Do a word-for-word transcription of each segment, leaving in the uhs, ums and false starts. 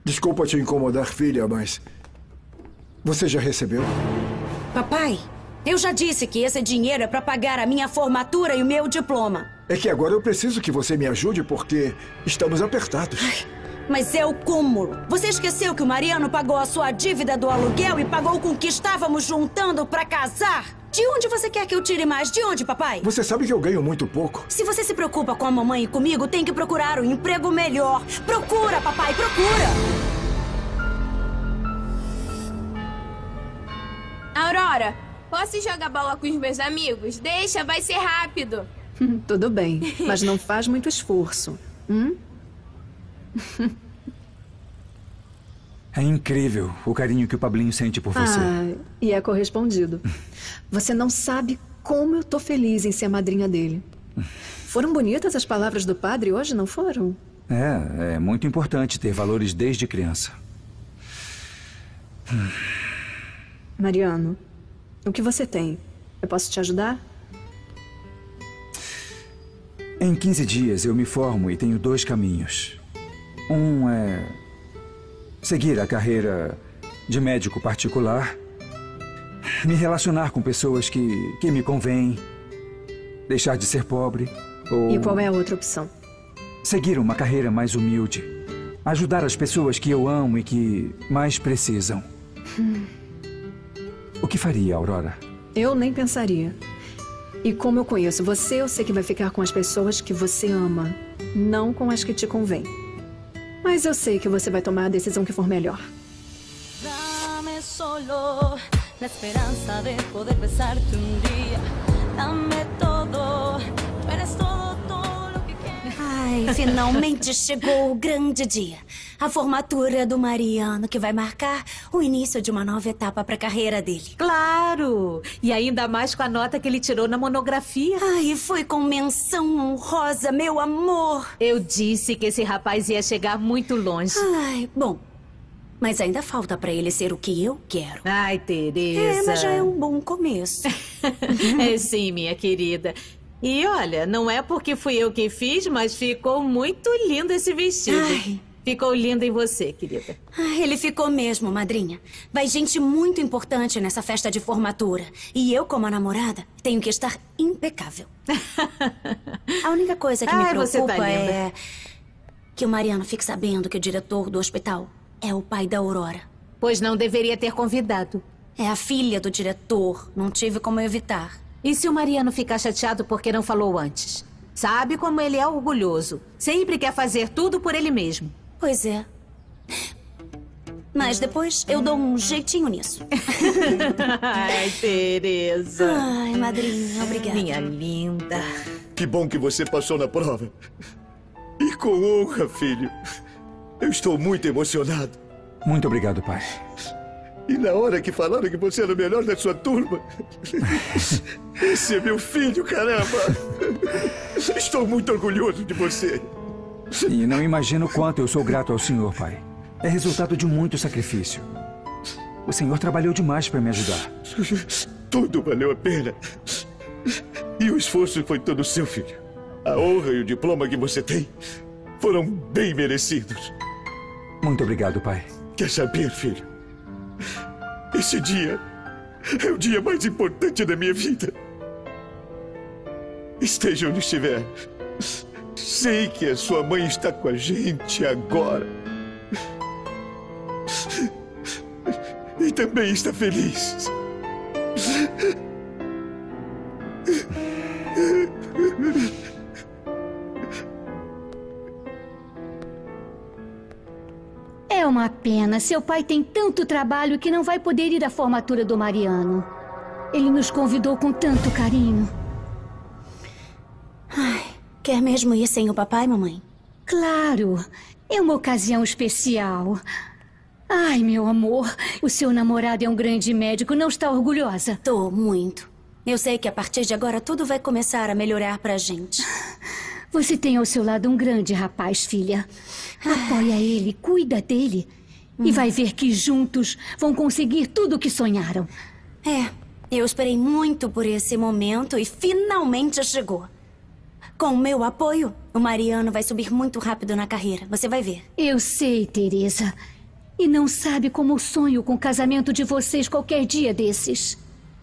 Desculpa te incomodar, filha, mas... Você já recebeu? Papai, eu já disse que esse dinheiro é para pagar a minha formatura e o meu diploma. É que agora eu preciso que você me ajude porque estamos apertados. Ai, mas é o cúmulo. Você esqueceu que o Mariano pagou a sua dívida do aluguel e pagou com o que estávamos juntando para casar? De onde você quer que eu tire mais? De onde, papai? Você sabe que eu ganho muito pouco. Se você se preocupa com a mamãe e comigo, tem que procurar um emprego melhor. Procura, papai, procura! Aurora, posso jogar bola com os meus amigos? Deixa, vai ser rápido. Tudo bem, mas não faz muito esforço. Hum? É incrível o carinho que o Pablinho sente por você. Ah, e é correspondido. Você não sabe como eu tô feliz em ser a madrinha dele. Foram bonitas as palavras do padre hoje, não foram? É, é muito importante ter valores desde criança. Mariano, o que você tem? Eu posso te ajudar? Em quinze dias eu me formo e tenho dois caminhos. Um é seguir a carreira de médico particular, me relacionar com pessoas que, que me convêm, deixar de ser pobre ou... E qual é a outra opção? Seguir uma carreira mais humilde, ajudar as pessoas que eu amo e que mais precisam. Hum. O que faria, Aurora? Eu nem pensaria. E como eu conheço você, eu sei que vai ficar com as pessoas que você ama, não com as que te convêm. Mas eu sei que você vai tomar a decisão que for melhor. Dame solo la esperanza de poder besarte un día. Dame todo, tú eres todo, todo lo que quero. Ai, finalmente chegou o grande dia. A formatura do Mariano, que vai marcar o início de uma nova etapa para a carreira dele. Claro! E ainda mais com a nota que ele tirou na monografia. Ai, foi com menção honrosa, meu amor. Eu disse que esse rapaz ia chegar muito longe. Ai, bom. Mas ainda falta para ele ser o que eu quero. Ai, Tereza. É, mas já é um bom começo. É sim, minha querida. E olha, não é porque fui eu que fiz, mas ficou muito lindo esse vestido. Ai. Ficou lindo em você, querida. Ah, ele ficou mesmo, madrinha. Vai gente muito importante nessa festa de formatura. E eu, como a namorada, tenho que estar impecável. A única coisa que me Ai, você preocupa tá linda. é que o Mariano fique sabendo que o diretor do hospital é o pai da Aurora. Pois não deveria ter convidado. É a filha do diretor. Não tive como evitar. E se o Mariano ficar chateado porque não falou antes? Sabe como ele é orgulhoso. Sempre quer fazer tudo por ele mesmo. Pois é. Mas depois eu dou um jeitinho nisso. Ai, Tereza. Ai, madrinha, obrigada. Minha linda. Que bom que você passou na prova. E com honra, filho. Eu estou muito emocionado. Muito obrigado, pai. E na hora que falaram que você era o melhor da sua turma... Esse é meu filho, caramba! Estou muito orgulhoso de você. E não imagino quanto eu sou grato ao senhor, pai. É resultado de muito sacrifício. O senhor trabalhou demais para me ajudar. Tudo valeu a pena. E o esforço foi todo seu, filho. A honra e o diploma que você tem foram bem merecidos. Muito obrigado, pai. Quer saber, filho? Esse dia é o dia mais importante da minha vida. Esteja onde estiver, sei que a sua mãe está com a gente agora. E também está feliz. É uma pena. Seu pai tem tanto trabalho que não vai poder ir à formatura do Mariano. Ele nos convidou com tanto carinho. Ai, quer mesmo ir sem o papai, mamãe? Claro. É uma ocasião especial. Ai, meu amor, o seu namorado é um grande médico. Não está orgulhosa? Tô muito. Eu sei que a partir de agora tudo vai começar a melhorar pra gente. Você tem ao seu lado um grande rapaz, filha. Apoia ele, cuida dele. Hum. E vai ver que juntos vão conseguir tudo o que sonharam. É, eu esperei muito por esse momento e finalmente chegou. Com o meu apoio, o Mariano vai subir muito rápido na carreira. Você vai ver. Eu sei, Teresa. E não sabe como sonho com o casamento de vocês qualquer dia desses.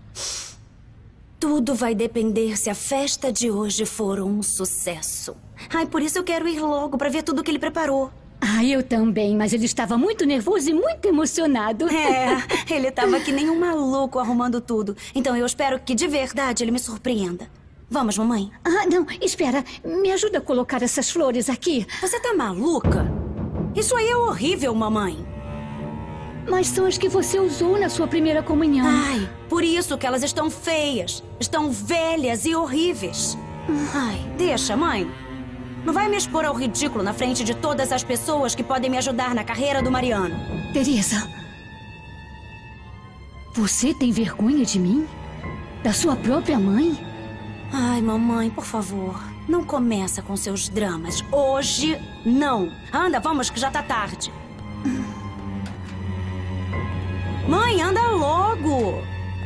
Tudo vai depender se a festa de hoje for um sucesso. Ai, por isso eu quero ir logo pra ver tudo que ele preparou. Ah, eu também, mas ele estava muito nervoso e muito emocionado. É, ele estava que nem um maluco arrumando tudo. Então eu espero que de verdade ele me surpreenda. Vamos, mamãe? Ah, não, espera. Me ajuda a colocar essas flores aqui. Você tá maluca? Isso aí é horrível, mamãe. Mas são as que você usou na sua primeira comunhão. Ai, por isso que elas estão feias. Estão velhas e horríveis. Ai, deixa, mãe. Não vai me expor ao ridículo na frente de todas as pessoas que podem me ajudar na carreira do Mariano. Teresa, você tem vergonha de mim? Da sua própria mãe? Ai, mamãe, por favor, não começa com seus dramas. Hoje, não. Anda, vamos, que já tá tarde. Mãe, anda logo.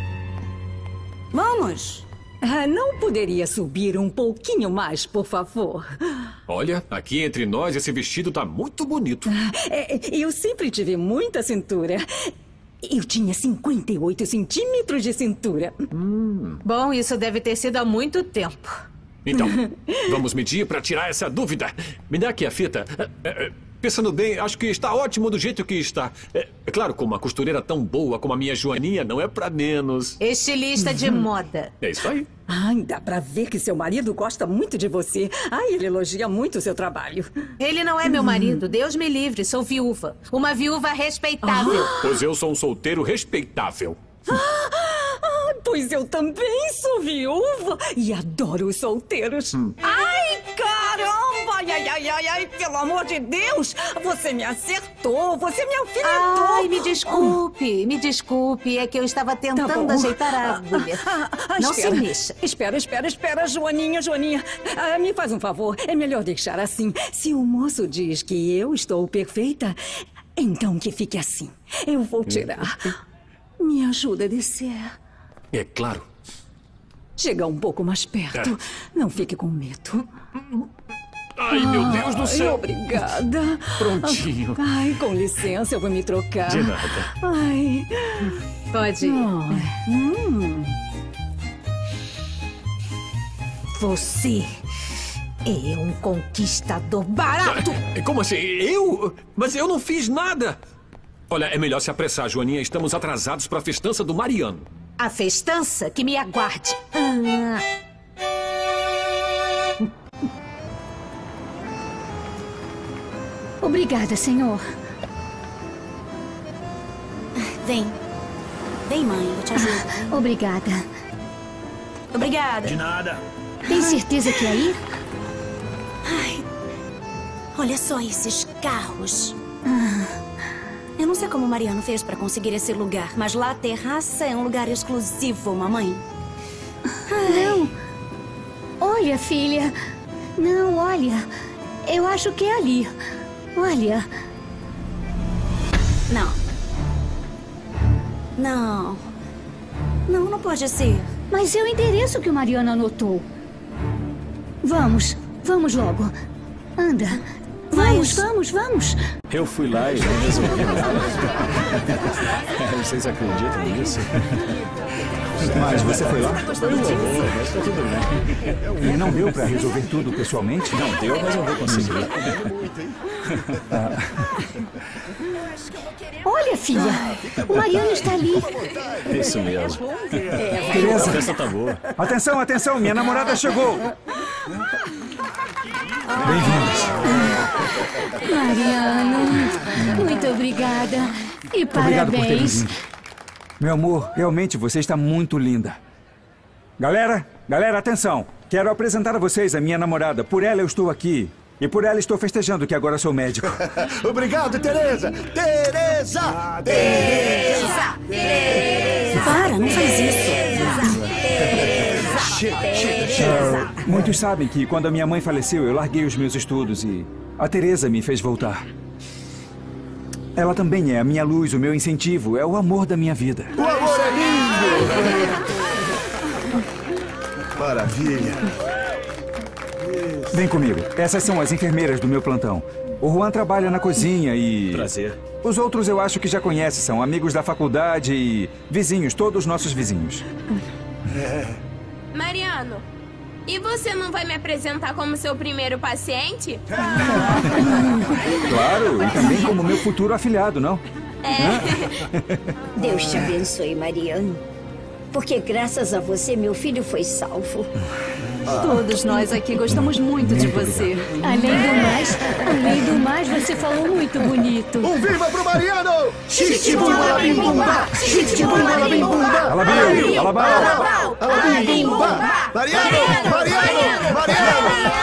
Vamos. Ah, não poderia subir um pouquinho mais, por favor? Olha, aqui entre nós esse vestido tá muito bonito. É, eu sempre tive muita cintura. Eu tinha cinquenta e oito centímetros de cintura. Hum. Bom, isso deve ter sido há muito tempo. Então, vamos medir para tirar essa dúvida. Me dá aqui a fita. É, é, pensando bem, acho que está ótimo do jeito que está. É, é claro, com uma costureira tão boa como a minha Joaninha, não é para menos. Estilista de moda. É isso aí. Ai, dá pra ver que seu marido gosta muito de você. Ai, ele elogia muito o seu trabalho. Ele não é meu marido. Deus me livre, sou viúva. Uma viúva respeitável. Ah. Pois eu sou um solteiro respeitável. Ah, pois eu também sou viúva e adoro os solteiros. Hum. Ai, caramba! Ai, ai, ai, ai, ai, pelo amor de Deus! Você me acertou, você me alfinetou! Ai, me desculpe, me desculpe. É que eu estava tentando tá ajeitar a agulha. Ah, ah, não espera, se mexa. Espera, espera, espera, Joaninha, Joaninha. Ah, me faz um favor, é melhor deixar assim. Se o moço diz que eu estou perfeita, então que fique assim. Eu vou tirar. Me ajuda a descer. É claro. Chega um pouco mais perto. É. Não fique com medo. Ai, meu Deus do céu. Ai, obrigada. Prontinho. Ai, com licença, eu vou me trocar. De nada. Ai. Pode ir. Oh. Hum. Você é um conquistador barato. Como assim? Eu? Mas eu não fiz nada. Olha, é melhor se apressar, Joaninha. Estamos atrasados para a festança do Mariano. A festança? Que me aguarde. Ah. Obrigada, senhor. Vem. Vem, mãe, eu te ajudo. Obrigada. Obrigada. De nada. Tem certeza que é aí? Ai, olha só esses carros. Ah. Eu não sei como o Mariano fez para conseguir esse lugar, mas lá a terraça é um lugar exclusivo, mamãe. Ai. Não. Olha, filha. Não, olha. Eu acho que é ali. Olha. Não. Não. Não, não pode ser. Mas é o endereço que o Mariano anotou. Vamos. Vamos logo. Anda. Vamos, vamos, vamos. Eu fui lá e não resolvi nada. Vocês acreditam nisso? Mas você foi lá? Foi um horror, mas tá tudo bem. E não deu pra resolver tudo pessoalmente? Não deu, mas eu vou conseguir. Ah. Olha, filha. O Mariano está ali. Isso mesmo. Teresa. A festa tá boa. Atenção, atenção. Minha namorada chegou. Bem-vindos. Mariano, muito obrigada. E Obrigado por terem parabéns. vindo. Meu amor, realmente você está muito linda. Galera, galera, atenção. Quero apresentar a vocês a minha namorada. Por ela eu estou aqui. E por ela estou festejando que agora sou médico. Obrigado, Teresa! Teresa! Teresa! Teresa! Para, não faz isso. Chega, chega, chega. Uh, muitos sabem que quando a minha mãe faleceu, eu larguei os meus estudos e a Teresa me fez voltar. Ela também é a minha luz, o meu incentivo, é o amor da minha vida. O amor é lindo! Maravilha. Vem comigo. Essas são as enfermeiras do meu plantão. O Juan trabalha na cozinha e... Prazer. Os outros eu acho que já conhece, são amigos da faculdade e vizinhos, todos nossos vizinhos. Mariano, e você não vai me apresentar como seu primeiro paciente? Claro, e também como meu futuro afilhado, não? É. Deus te abençoe, Mariano. Porque graças a você, meu filho foi salvo. Todos nós aqui gostamos muito de você. Além do mais, além do mais, você falou muito bonito. Um viva pro Mariano! Xixibumba, alabim-bumba! Xixibumba, alabim-bumba! Alabim, alabau! Alabim-bumba! Mariano! Mariano! Mariano!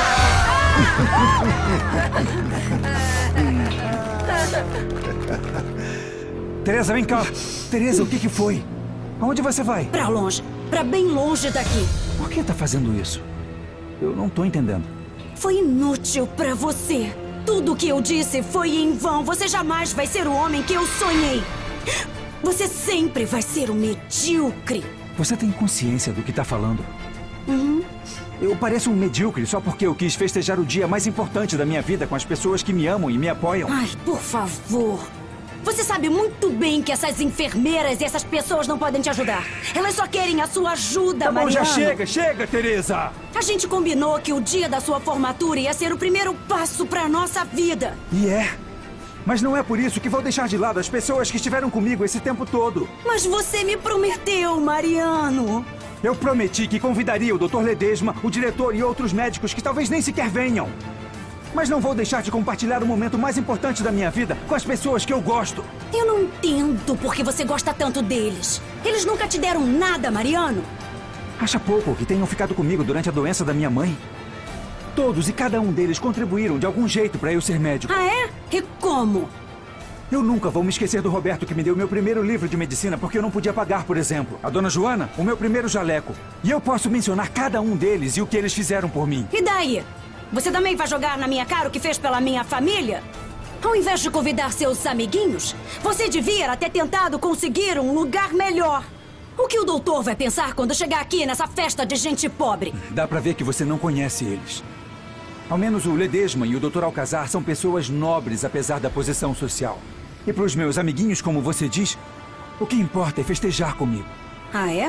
Teresa, vem cá. Teresa, o que que foi? Aonde você vai? Pra longe. Pra bem longe daqui. Por que tá fazendo isso? Eu não tô entendendo. Foi inútil pra você. Tudo o que eu disse foi em vão. Você jamais vai ser o homem que eu sonhei. Você sempre vai ser um medíocre. Você tem consciência do que tá falando? Uhum. Eu pareço um medíocre só porque eu quis festejar o dia mais importante da minha vida com as pessoas que me amam e me apoiam. Ai, por favor. Você sabe muito bem que essas enfermeiras e essas pessoas não podem te ajudar. Elas só querem a sua ajuda, Tá bom, Mariano. já chega, chega, Teresa! A gente combinou que o dia da sua formatura ia ser o primeiro passo pra nossa vida. E é. Mas não é por isso que vou deixar de lado as pessoas que estiveram comigo esse tempo todo. Mas você me prometeu, Mariano. Eu prometi que convidaria o doutor Ledesma, o diretor e outros médicos que talvez nem sequer venham. Mas não vou deixar de compartilhar o momento mais importante da minha vida com as pessoas que eu gosto. Eu não entendo por que você gosta tanto deles. Eles nunca te deram nada, Mariano. Acha pouco que tenham ficado comigo durante a doença da minha mãe? Todos e cada um deles contribuíram de algum jeito para eu ser médico. Ah, é? E como? Eu nunca vou me esquecer do Roberto que me deu meu primeiro livro de medicina porque eu não podia pagar, por exemplo. A dona Joana, o meu primeiro jaleco. E eu posso mencionar cada um deles e o que eles fizeram por mim. E daí? Você também vai jogar na minha cara o que fez pela minha família? Ao invés de convidar seus amiguinhos, você devia ter tentado conseguir um lugar melhor. O que o doutor vai pensar quando chegar aqui nessa festa de gente pobre? Dá pra ver que você não conhece eles. Ao menos o Ledesma e o doutor Alcazar são pessoas nobres, apesar da posição social. E pros meus amiguinhos, como você diz, o que importa é festejar comigo. Ah, é?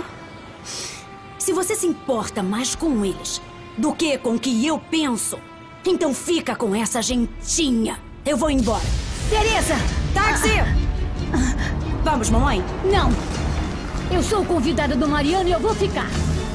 Se você se importa mais com eles do que com o que eu penso, então fica com essa gentinha. Eu vou embora. Teresa! Táxi! Vamos, mamãe? Não. Eu sou convidada do Mariano e eu vou ficar.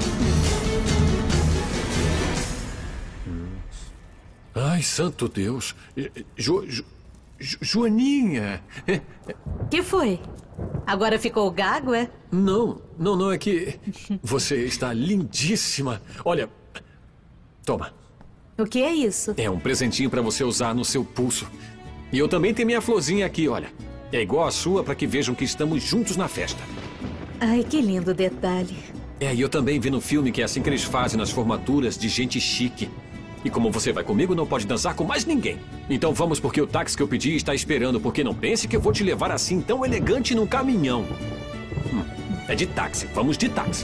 Ai, santo Deus. Jo, jo, jo, Joaninha. Que foi? Agora ficou gago, é? Não, não, não, é que você está lindíssima. Olha, toma. O que é isso? É um presentinho para você usar no seu pulso. E eu também tenho minha florzinha aqui, olha. É igual a sua para que vejam que estamos juntos na festa. Ai, que lindo detalhe. É, e eu também vi no filme que é assim que eles fazem nas formaturas de gente chique. E como você vai comigo, não pode dançar com mais ninguém. Então vamos, porque o táxi que eu pedi está esperando, porque não pense que eu vou te levar assim tão elegante num caminhão. Hum, é de táxi, vamos de táxi.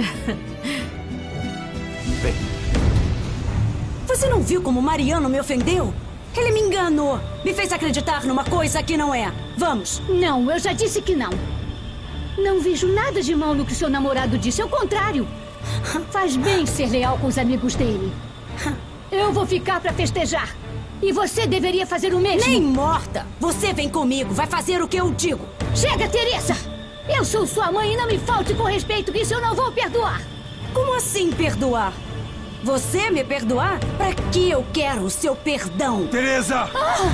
Vem. Você não viu como o Mariano me ofendeu? Ele me enganou, me fez acreditar numa coisa que não é. Vamos. Não, eu já disse que não. Não vejo nada de mal no que seu namorado disse, ao contrário. Faz bem ser leal com os amigos dele. Eu vou ficar pra festejar. E você deveria fazer o mesmo. Nem morta. Você vem comigo, vai fazer o que eu digo. Chega, Teresa! Eu sou sua mãe e não me falte com respeito, que isso eu não vou perdoar. Como assim perdoar? Você me perdoar? Pra que eu quero o seu perdão? Teresa! Ah!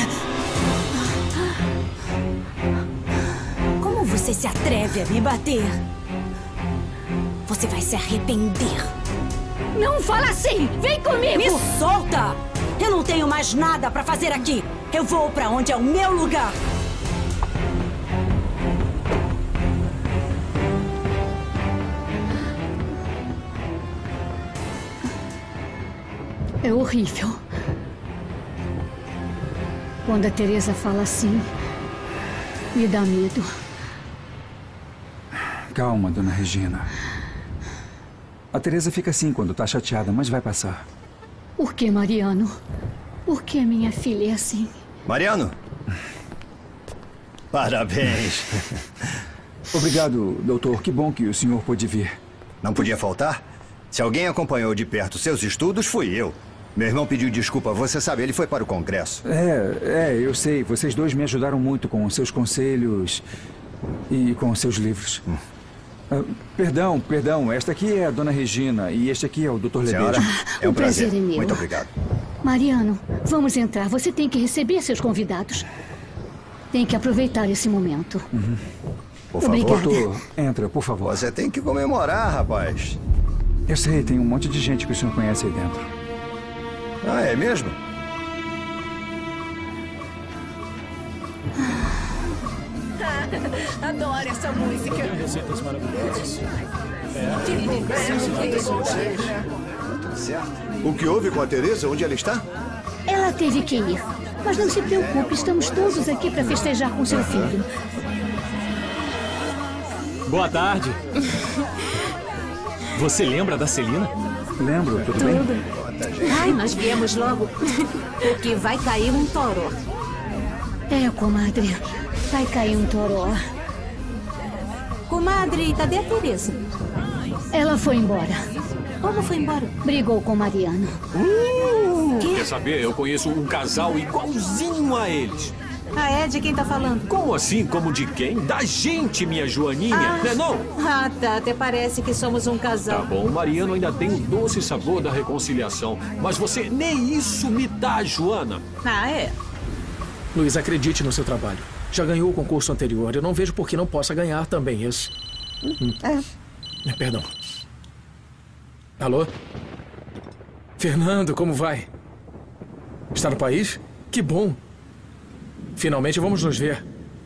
Como você se atreve a me bater? Você vai se arrepender. Não fala assim! Vem comigo! Me solta! Eu não tenho mais nada pra fazer aqui. Eu vou pra onde é o meu lugar. É horrível. Quando a Teresa fala assim, me dá medo. Calma, dona Regina. A Teresa fica assim quando tá chateada, mas vai passar. Por que, Mariano? Por que minha filha é assim? Mariano! Parabéns. Obrigado, doutor. Que bom que o senhor pôde vir. Não podia faltar? Se alguém acompanhou de perto seus estudos, fui eu. Meu irmão pediu desculpa, você sabe, ele foi para o congresso. É, é, eu sei. Vocês dois me ajudaram muito com os seus conselhos e com os seus livros. Hum. Uh, perdão, perdão. Esta aqui é a dona Regina e este aqui é o doutor Lebejo. É um o prazer, prazer é meu. Muito obrigado. Mariano, vamos entrar. Você tem que receber seus convidados. Tem que aproveitar esse momento. Uhum. Por favor, Obrigada. Doutor, entra, por favor. Você tem que comemorar, rapaz. Eu sei, tem um monte de gente que o senhor conhece aí dentro. Ah, é mesmo? Adoro essa música. Receitas maravilhosas. O que houve com a Teresa? Onde ela está? Ela teve que ir. Mas não se preocupe, estamos todos aqui para festejar com seu filho. Boa tarde. Você lembra da Celina? Lembro, tudo, tudo. bem? Ai, nós viemos logo. Porque vai cair um toró. É, comadre. Vai cair um toró. Comadre, cadê a Teresa? Ela foi embora. Como foi embora? Brigou com o Mariano. Uh, quer saber? Eu conheço um casal igualzinho a eles. Ah, é? De quem tá falando? Como assim? Como de quem? Da gente, minha Joaninha, ah. né não? Ah, tá. Até parece que somos um casal. Tá bom, o Mariano ainda tem o doce sabor da reconciliação. Mas você nem isso me dá, Joana. Ah, é? Luiz, acredite no seu trabalho. Já ganhou o concurso anterior. Eu não vejo por que não possa ganhar também esse. Hum. É. Perdão. Alô? Fernando, como vai? Está no país? Que bom. Finalmente vamos nos ver.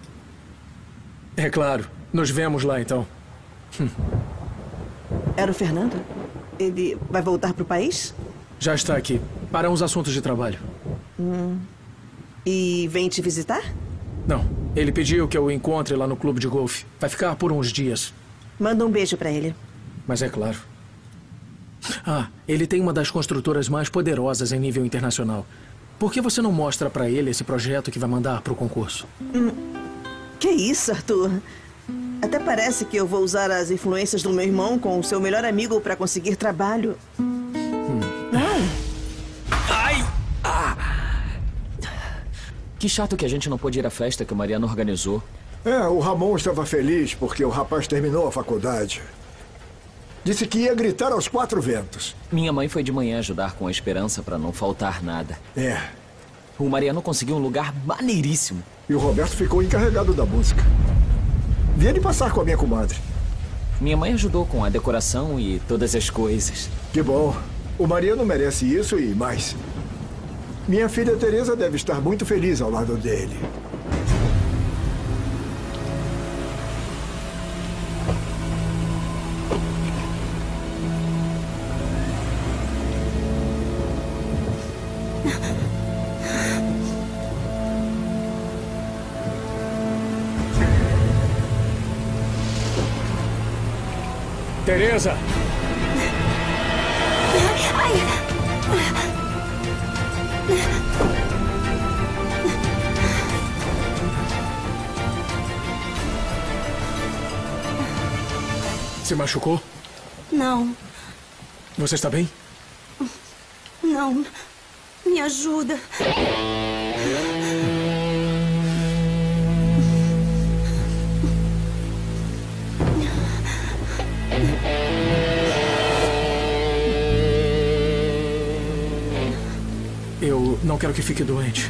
É claro. Nos vemos lá, então. Hum. Era o Fernando? Ele vai voltar para o país? Já está aqui. Para uns assuntos de trabalho. Hum. E vem te visitar? Não. Ele pediu que eu o encontre lá no clube de golfe. Vai ficar por uns dias. Manda um beijo para ele. Mas é claro. Ah, ele tem uma das construtoras mais poderosas em nível internacional. Por que você não mostra para ele esse projeto que vai mandar para o concurso? Hum. Que isso, Arthur? Até parece que eu vou usar as influências do meu irmão com o seu melhor amigo para conseguir trabalho. Hum. Ai! Ai! Ah! Que chato que a gente não pôde ir à festa que o Mariano organizou. É, o Ramon estava feliz porque o rapaz terminou a faculdade. Disse que ia gritar aos quatro ventos. Minha mãe foi de manhã ajudar com a esperança para não faltar nada. É. O Mariano conseguiu um lugar maneiríssimo. E o Roberto ficou encarregado da música. Vinha de passar com a minha comadre. Minha mãe ajudou com a decoração e todas as coisas. Que bom. O Mariano merece isso e mais. Minha filha Teresa deve estar muito feliz ao lado dele. Teresa! Se machucou? Não. Você está bem? Não. Me ajuda. Eu não quero que fique doente.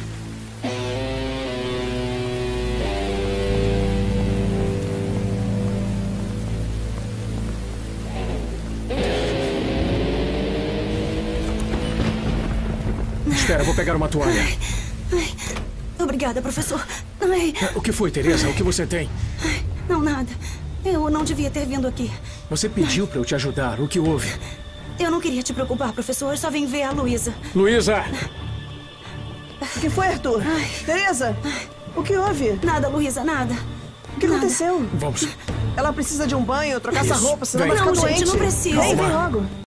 Espera, vou pegar uma toalha. Ai, ai. Obrigada, professor. Ai. O que foi, Teresa? O que você tem? Ai, não, nada. Eu não devia ter vindo aqui. Você pediu para eu te ajudar. O que houve? Eu não queria te preocupar, professor. Eu só vim ver a Luísa. Luísa! O que foi, Arthur? Ai. Teresa, o que houve? Nada, Luísa, nada. O que nada. aconteceu? Vamos. Ela precisa de um banho, trocar Isso. essa roupa, senão Vem. vai ficar não, doente. Gente, não precisa. Vem, vem logo.